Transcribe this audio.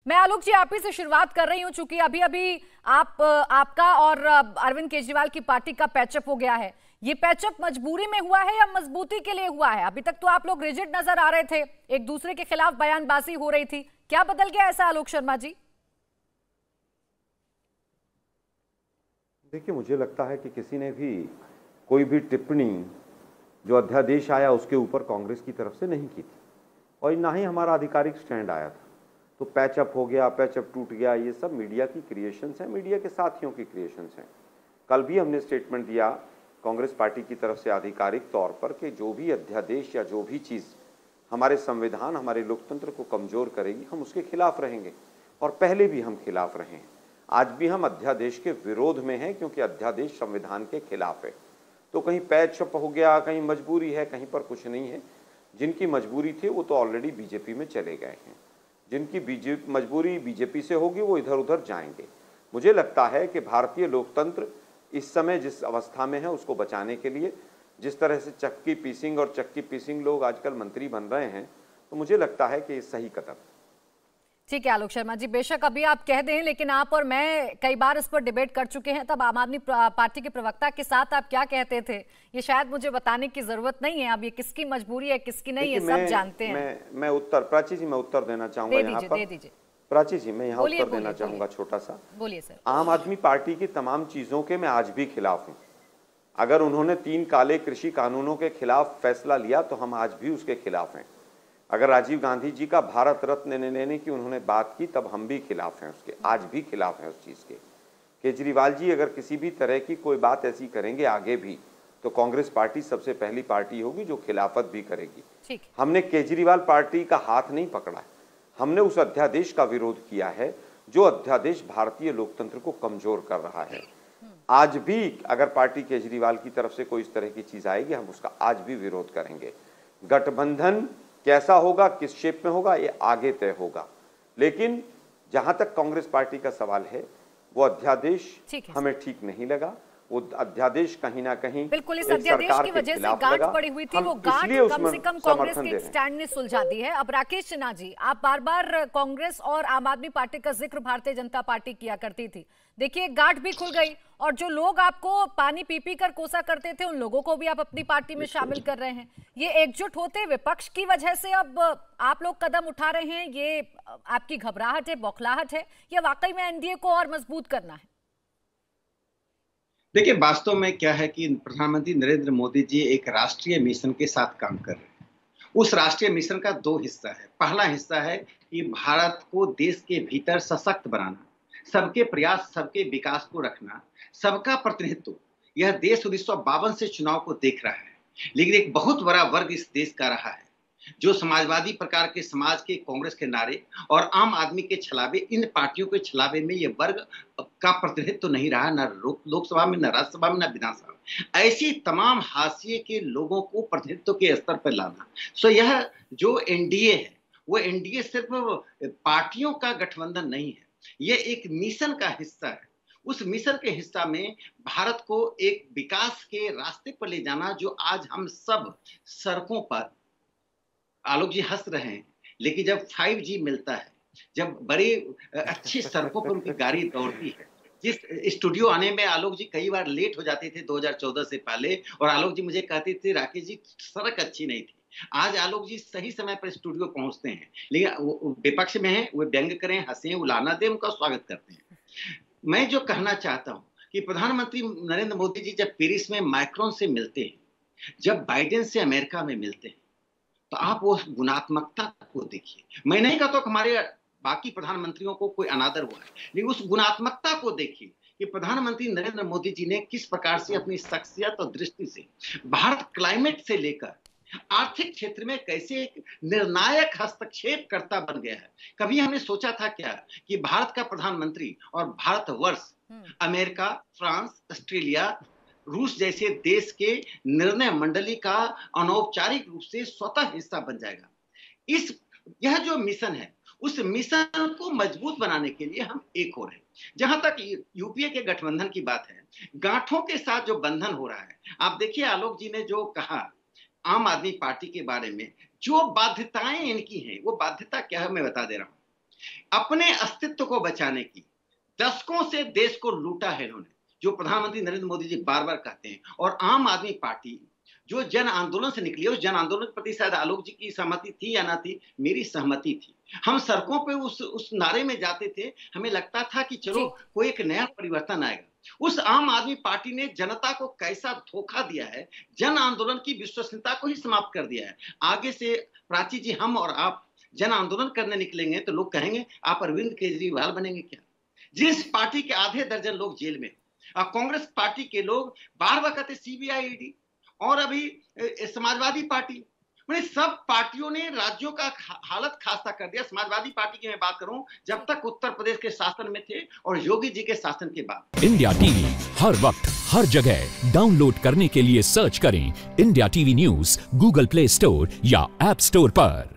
मैं आलोक जी आप ही से शुरुआत कर रही हूं, चूंकि अभी अभी आपका और अरविंद केजरीवाल की पार्टी का पैचअप हो गया है। ये पैचअप मजबूरी में हुआ है या मजबूती के लिए हुआ है? अभी तक तो आप लोग रिजिड नजर आ रहे थे, एक दूसरे के खिलाफ बयानबाजी हो रही थी, क्या बदल गया ऐसा आलोक शर्मा जी? देखिए, मुझे लगता है कि किसी ने भी कोई भी टिप्पणी जो अध्यादेश आया उसके ऊपर कांग्रेस की तरफ से नहीं की थी और ना ही हमारा आधिकारिक स्टैंड आया था। तो पैचअप हो गया, पैचअप टूट गया, ये सब मीडिया की क्रिएशंस हैं, मीडिया के साथियों की क्रिएशंस हैं। कल भी हमने स्टेटमेंट दिया कांग्रेस पार्टी की तरफ से आधिकारिक तौर पर कि जो भी अध्यादेश या जो भी चीज़ हमारे संविधान, हमारे लोकतंत्र को कमज़ोर करेगी, हम उसके खिलाफ रहेंगे और पहले भी हम खिलाफ रहे हैं। आज भी हम अध्यादेश के विरोध में हैं क्योंकि अध्यादेश संविधान के खिलाफ है। तो कहीं पैचअप हो गया, कहीं मजबूरी है, कहीं पर कुछ नहीं है। जिनकी मजबूरी थी वो तो ऑलरेडी बीजेपी में चले गए हैं, जिनकी मजबूरी बीजेपी से होगी वो इधर उधर जाएंगे। मुझे लगता है कि भारतीय लोकतंत्र इस समय जिस अवस्था में है उसको बचाने के लिए जिस तरह से चक्की पीसिंग लोग आजकल मंत्री बन रहे हैं, तो मुझे लगता है कि ये सही कदम। ठीक है आलोक शर्मा जी, बेशक अभी आप कह दें, लेकिन आप और मैं कई बार इस पर डिबेट कर चुके हैं। तब आम आदमी पार्टी के प्रवक्ता के साथ आप क्या कहते थे, ये शायद मुझे बताने की जरूरत नहीं है। अब ये किसकी मजबूरी है किसकी नहीं है सब जानते हैं। मैं उत्तर प्राची जी मैं उत्तर देना चाहूंगा यहाँ पर। दे दीजिए प्राची जी, मैं यहाँ उत्तर देना चाहूंगा छोटा सा। बोलिए सर। आम आदमी पार्टी की तमाम चीजों के मैं आज भी खिलाफ हूँ। अगर उन्होंने 3 काले कृषि कानूनों के खिलाफ फैसला लिया तो हम आज भी उसके खिलाफ हैं। अगर राजीव गांधी जी का भारत रत्न लेने की उन्होंने बात की तब हम भी खिलाफ हैं उसके, आज भी खिलाफ हैं उस चीज़ के। केजरीवाल जी अगर किसी भी तरह की कोई बात ऐसी करेंगे आगे भी, तो कांग्रेस पार्टी सबसे पहली पार्टी होगी जो खिलाफत भी करेगी। हमने केजरीवाल पार्टी का हाथ नहीं पकड़ा है, हमने उस अध्यादेश का विरोध किया है जो अध्यादेश भारतीय लोकतंत्र को कमजोर कर रहा है। आज भी अगर पार्टी केजरीवाल की तरफ से कोई इस तरह की चीज आएगी हम उसका आज भी विरोध करेंगे। गठबंधन कैसा होगा, किस शेप में होगा, ये आगे तय होगा। लेकिन जहां तक कांग्रेस पार्टी का सवाल है, वो अध्यादेश हमें ठीक नहीं लगा। वो अध्यादेश कहीं ना कहीं बिल्कुल इस अध्यादेश की वजह से गांठ पड़ी हुई थी, वो गांठ कम से कम कांग्रेस के स्टैंड ने सुलझा दी है। अब राकेश सिन्हा जी, आप बार बार कांग्रेस और आम आदमी पार्टी का जिक्र भारतीय जनता पार्टी किया करती थी। देखिए गांठ भी खुल गई और जो लोग आपको पानी पी पी कर कोसा करते थे उन लोगों को भी आप अपनी पार्टी में शामिल कर रहे हैं। ये एकजुट होते विपक्ष की वजह से अब आप लोग कदम उठा रहे हैं, ये आपकी घबराहट है, बौखलाहट है, या वाकई में एनडीए को और मजबूत करना है? देखिए, वास्तव में क्या है कि प्रधानमंत्री नरेंद्र मोदी जी एक राष्ट्रीय मिशन के साथ काम कर रहे हैं। उस राष्ट्रीय मिशन का 2 हिस्सा है। पहला हिस्सा है कि भारत को देश के भीतर सशक्त बनाना, सबके प्रयास, सबके विकास को रखना, सबका प्रतिनिधित्व। यह देश 1952 से चुनाव को देख रहा है, लेकिन एक बहुत बड़ा वर्ग इस देश का रहा है जो समाजवादी प्रकार के समाज के, कांग्रेस के नारे और आम आदमी के छलावे, इन पार्टियों के छलावे में यह वर्ग का प्रतिनिधित्व तो नहीं रहा, न लोकसभा में, न राज्यसभा में, न विधानसभा में। ऐसी तमाम हाशिए के लोगों को प्रतिनिधित्व के स्तर पर लाना। सो यह जो एनडीए है, वो एनडीए सिर्फ पार्टियों का गठबंधन नहीं है, ये एक मिशन का हिस्सा है। उस मिशन के हिस्सा में भारत को एक विकास के रास्ते पर ले जाना, जो आज हम सब सड़कों पर, आलोक जी हंस रहे हैं, लेकिन जब 5G मिलता है, जब बड़ी अच्छी सड़कों पर उनकी गाड़ी दौड़ती है, जिस स्टूडियो आने में आलोक जी कई बार लेट हो जाते थे 2014 से पहले, और आलोक जी मुझे कहते थे राकेश जी सड़क अच्छी नहीं थी। आज आलोक जी सही समय पर स्टूडियो पहुंचते हैं, लेकिन विपक्ष में है, वो व्यंग करें, हंसें, उलाना दें, उनका स्वागत करते हैं। मैं जो कहना चाहता हूं कि प्रधानमंत्री नरेंद्र मोदी जी जब पेरिस में मैक्रोन से मिलते हैं, जब बाइडेन से अमेरिका में मिलते हैं, तो आप वो गुणात्मकता को देखिए। मैं नहीं कहता कि हमारे बाकी प्रधानमंत्रियों को कोई अनादर हुआ है, लेकिन उस गुणात्मकता को देखिए कि प्रधानमंत्री नरेंद्र मोदी जी ने किस प्रकार से अपनी शख्सियत और दृष्टि से भारत क्लाइमेट से लेकर आर्थिक क्षेत्र में कैसे एक निर्णायक हस्तक्षेप करता बन गया है। कभी हमने सोचा था क्या कि भारत का प्रधानमंत्री और भारतवर्ष अमेरिका, फ्रांस, ऑस्ट्रेलिया, रूस जैसे देश के निर्णय मंडली का अनौपचारिक रूप से स्वतः हिस्सा बन जाएगा? यह जो मिशन है, उस मिशन को मजबूत बनाने के लिए हम एक हो रहे हैं। जहां तक यूपीए के गठबंधन की बात है, गांठों के साथ जो बंधन हो रहा है, आप देखिए आलोक जी ने जो कहा आम आदमी पार्टी के बारे में, जो बाध्यताएं इनकी हैं, वो बाध्यता क्या है मैं बता दे रहा हूं। अपने अस्तित्व को बचाने की दशकों से देश को लूटा है इन्होंने, जो प्रधानमंत्री नरेंद्र मोदी जी बार बार कहते हैं। और आम आदमी पार्टी जो जन आंदोलन से निकली, उस जन आंदोलन के प्रति शायद आलोक जी की सहमति थी या ना थी, मेरी सहमति थी। हम सड़कों पे उस नारे में जाते थे, हमें लगता था कि चलो कोई एक नया परिवर्तन आएगा। उस आम आदमी पार्टी ने जनता को कैसा धोखा दिया है, जन आंदोलन की विश्वसनीयता को ही समाप्त कर दिया है। आगे से प्राची जी, हम और आप जन आंदोलन करने निकलेंगे तो लोग कहेंगे आप अरविंद केजरीवाल बनेंगे क्या? जिस पार्टी के आधे दर्जन लोग जेल में, कांग्रेस पार्टी के लोग बार बार कहते सीबीआई, ईडी, और अभी समाजवादी पार्टी, मैंने सब पार्टियों ने राज्यों का हालत खास्ता कर दिया। समाजवादी पार्टी की मैं बात करूं, जब तक उत्तर प्रदेश के शासन में थे और योगी जी के शासन के बाद। इंडिया टीवी हर वक्त हर जगह डाउनलोड करने के लिए सर्च करें India TV news Google Play Store या ऐप स्टोर पर।